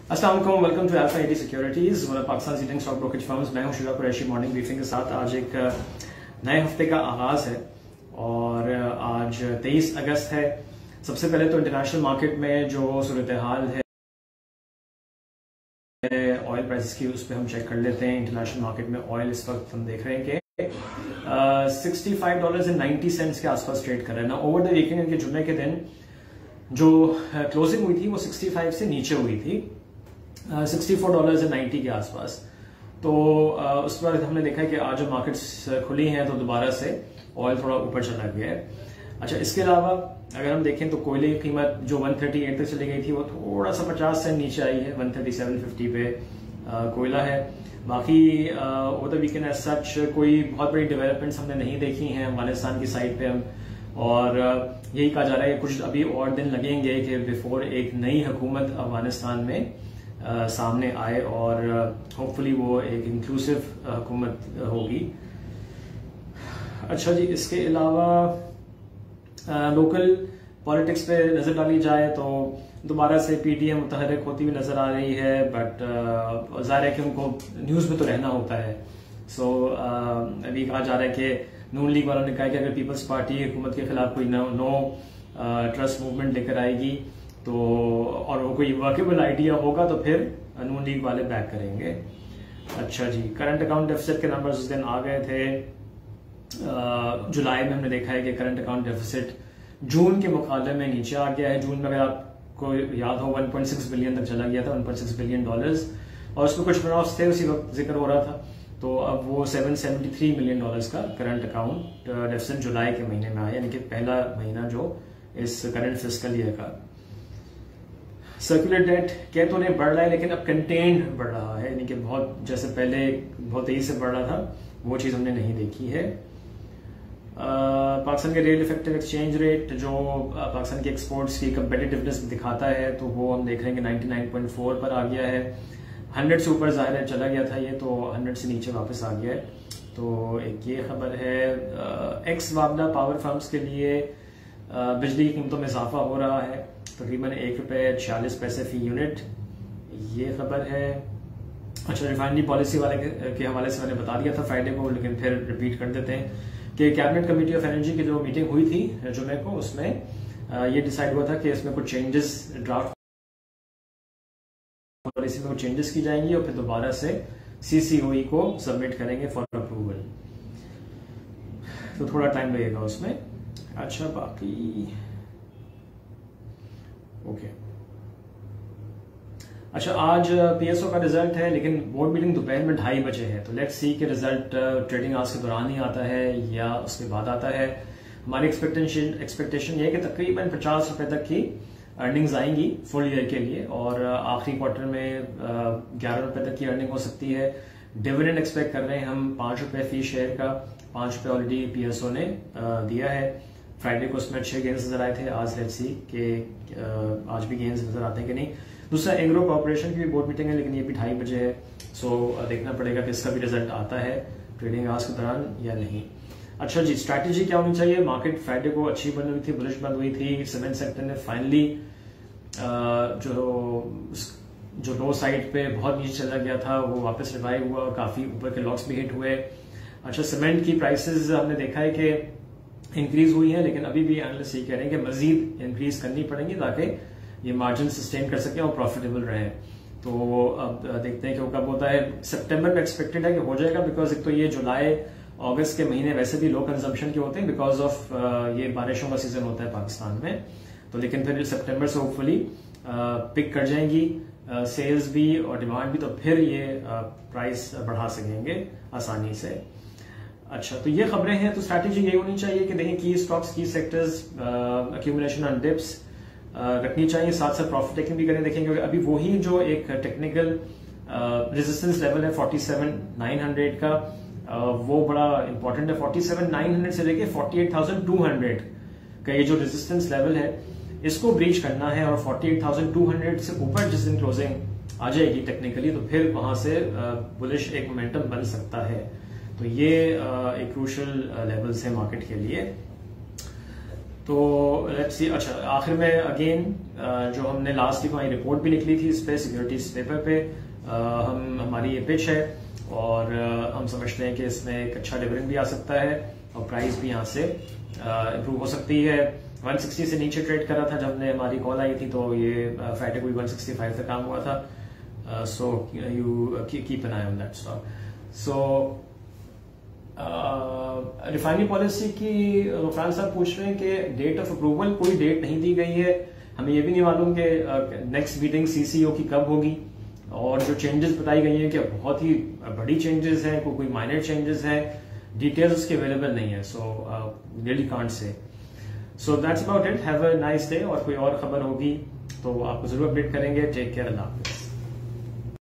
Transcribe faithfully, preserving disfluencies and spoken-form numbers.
अस्सलाम वालेकुम, welcome to alpha AT securities, one of Pakistan leading stock brokerage firms. मैं हूं शुजा कुरैशी। मॉर्निंग ब्रीफिंग के साथ आज एक नए हफ्ते का आगाज है और आज तेईस अगस्त है। सबसे पहले तो इंटरनेशनल मार्केट में जो सूरत हाल है ऑयल प्राइसेस की, उस पर हम चेक कर लेते हैं। इंटरनेशनल मार्केट में ऑयल इस वक्त हम देख रहे हैं कि sixty five dollar and ninety cents के आसपास ट्रेड कर रहे हैं ना। ओवर द वीकेंड इनके जुम्मे के दिन जो क्लोजिंग हुई थी वो सिक्सटी फाइव से नीचे हुई थी, sixty four dollar and ninety के आसपास। तो uh, उस पर हमने देखा है कि आज जो मार्केट्स खुली हैं तो दोबारा से ऑयल थोड़ा ऊपर चला गया है। अच्छा, इसके अलावा अगर हम देखें तो कोयले की कीमत जो वन थर्टी एट तक चली गई थी वो थोड़ा सा पचास सेंट नीचे आई है, वन थर्टी सेवन फिफ्टी पे uh, कोयला है। बाकी over the weekend as such कोई बहुत बड़ी डेवलपमेंट्स हमने नहीं देखी हैं अफगानिस्तान की साइड पे हम, और uh, यही कहा जा रहा है कि कुछ अभी और दिन लगेंगे कि बिफोर एक नई हुकूमत अफगानिस्तान में Uh, सामने आए और होपफुली uh, वो एक इंक्लूसिव हुकूमत uh, होगी। अच्छा जी, इसके अलावा लोकल uh, पॉलिटिक्स पे नजर डाली जाए तो दोबारा से पीटीएम मुतहरक होती हुई नजर आ रही है, बट uh, जाहिर है कि उनको न्यूज में तो रहना होता है। सो so, uh, अभी कहा जा रहा है कि नून लीग वालों ने कहा कि अगर पीपल्स पार्टी हुकूमत के खिलाफ कोई नो, नो ट्रस्ट मूवमेंट लेकर आएगी तो और वो कोई वर्केबल आइडिया होगा तो फिर नून लीग वाले बैक करेंगे। अच्छा जी, करंट अकाउंट डेफिसिट के नंबर्स उस दिन आ गए थे। जुलाई में हमने देखा है कि करंट अकाउंट डेफिसिट जून के मुकाबले में नीचे आ गया है। जून में अगर आपको याद हो वन पॉइंट सिक्स बिलियन तक चला गया था, one point six billion dollars, और उसमें कुछ रन-ऑफ्स थे, उसी वक्त जिक्र हो रहा था। तो अब वो seven seventy three million dollars का करंट अकाउंट डेफिसिट जुलाई के महीने में आया, यानी कि पहला महीना जो इस करंट फिस्कल ईयर का। सर्कुलर डेट कह तो नहीं बढ़ रहा है लेकिन अब कंटेन्ड बढ़ रहा है, यानी कि बहुत जैसे पहले बहुत तेजी से बढ़ रहा था वो चीज हमने नहीं देखी है। पाकिस्तान के रियल इफेक्टिव एक्सचेंज रेट जो पाकिस्तान के एक्सपोर्ट्स की कंपेटिटिवनेस दिखाता है तो वो हम देख रहे हैं कि नाइन्टी नाइन पॉइंट फोर पर आ गया है। हंड्रेड से ऊपर जाहिर है चला गया था ये, तो हंड्रेड से नीचे वापस आ गया है। तो एक ये खबर है। एक्स वाबला पावर फर्म्स के लिए बिजली की कीमतों में इजाफा हो रहा है, तकरीबन एक रुपये छियालीस पैसे फी यूनिट, ये खबर है। अच्छा, रिफाइनरी पॉलिसी वाले के, के हवाले से मैंने बता दिया था फ्राइडे को, लेकिन फिर रिपीट कर देते हैं कि कैबिनेट कमेटी ऑफ एनर्जी की जो मीटिंग हुई थी जुमे को, उसमें ये डिसाइड हुआ था कि इसमें कुछ चेंजेस, ड्राफ्ट पॉलिसी में कुछ चेंजेस की जाएंगी और फिर दोबारा से सीसीओई को सबमिट करेंगे फॉर अप्रूवल, तो थोड़ा टाइम लगेगा उसमें। अच्छा, बाकी ओके okay. अच्छा, आज पीएसओ का रिजल्ट है लेकिन बोर्ड मीटिंग दोपहर में ढाई बजे है, तो लेट्स सी कि रिजल्ट ट्रेडिंग आवर्स के दौरान ही आता है या उसके बाद आता है। हमारी एक्सपेक्टेशन एक्सपेक्टेशन ये है कि तकरीबन पचास रुपए तक की अर्निंग्स आएंगी फुल ईयर के लिए, और आखिरी क्वार्टर में ग्यारह रुपए तक की अर्निंग हो सकती है। डिविडेंड एक्सपेक्ट कर रहे हैं हम पांच रुपए फी शेयर का, पांच रुपए ऑलरेडी पीएसओ ने दिया है। फ्राइडे को उसमें अच्छे गेंस नजर आए थे, आज लेट्स सी कि आज भी गेंस नजर आते हैं कि नहीं। दूसरा, एग्रो कॉर्पोरेशन की भी बोर्ड मीटिंग है लेकिन ये भी ढाई बजे है, सो देखना पड़ेगा कि इसका भी रिजल्ट आता है ट्रेडिंग आवर्स के दौरान या नहीं। अच्छा जी, स्ट्रैटेजी क्या होनी चाहिए। मार्केट फ्राइडे को अच्छी बंद हुई थी, बुलिश बंद हुई थी। सीमेंट सेक्टर ने फाइनली जो जो लो साइड पे बहुत नीचे चला गया था वो वापस रिवाइव हुआ और काफी ऊपर के लॉक्स भी हिट हुए। अच्छा, सीमेंट की प्राइसेस हमने देखा है कि इंक्रीज हुई है, लेकिन अभी भी एनालिस्ट ये कह रहे हैं कि मजीद इंक्रीज करनी पड़ेंगी ताकि ये मार्जिन सस्टेन कर सके और प्रॉफिटेबल रहे। तो अब देखते हैं कि वो कब होता है। सितंबर में एक्सपेक्टेड है कि हो जाएगा, बिकॉज एक तो ये जुलाई अगस्त के महीने वैसे भी लो कंजम्पशन के होते हैं बिकॉज ऑफ ये बारिशों का सीजन होता है पाकिस्तान में, तो लेकिन फिर सितंबर से होपफुली पिक कर जाएंगी सेल्स भी और डिमांड भी, तो फिर ये प्राइस बढ़ा सकेंगे आसानी से। अच्छा, तो ये खबरें हैं। तो स्ट्रैटेजी यही होनी चाहिए कि देखिए की स्टॉक्स, की सेक्टर्स, अक्यूमुलेशन ऑन डिप्स रखनी चाहिए, साथ साथ प्रॉफिट टेकिंग भी करें। देखेंगे अभी वही जो एक टेक्निकल रेजिस्टेंस लेवल है फोर्टी सेवन नाइन हंड्रेड का, uh, वो बड़ा इंपॉर्टेंट है। फोर्टी सेवन नाइन हंड्रेड से लेके forty eight thousand two hundred का ये जो रेजिस्टेंस लेवल है इसको ब्रीच करना है, और forty eight thousand two hundred से ऊपर जिस दिन क्लोजिंग आ जाएगी टेक्निकली तो फिर वहां से बुलिश एक मोमेंटम बन सकता है। तो ये एक क्रूशियल लेवल्स है मार्केट के लिए। तो लेट्स सी। अच्छा, आखिर में अगेन जो हमने लास्ट वीक हमारी रिपोर्ट भी निकली थी इस पे सिक्योरिटीज पेपर पे, हम हमारी ये पिच है और हम समझते हैं कि इसमें एक अच्छा डिविडेंड भी आ सकता है और प्राइस भी यहाँ से इम्प्रूव हो सकती है। वन सिक्सटी से नीचे ट्रेड कर रहा था जब ने हमारी कॉल आई थी, तो ये फ्राइडे को भी वन सिक्सटी फाइव तक काम हुआ था। So you keep an eye on that stock. So refinery policy की गुफरान साहब पूछ रहे हैं कि डेट ऑफ अप्रूवल कोई डेट नहीं दी गई है, हमें ये भी नहीं मालूम कि नेक्स्ट मीटिंग सीसीओ की कब होगी, और जो चेंजेस बताई गई हैं कि बहुत ही बड़ी चेंजेस हैं, कोई कोई माइनर चेंजेस हैं, डिटेल्स उसके अवेलेबल नहीं है। So really can't say. So that's about it. Have a nice day. और कोई और खबर होगी तो आपको जरूर अपडेट करेंगे। Take care. अल्लाह हाफिज़।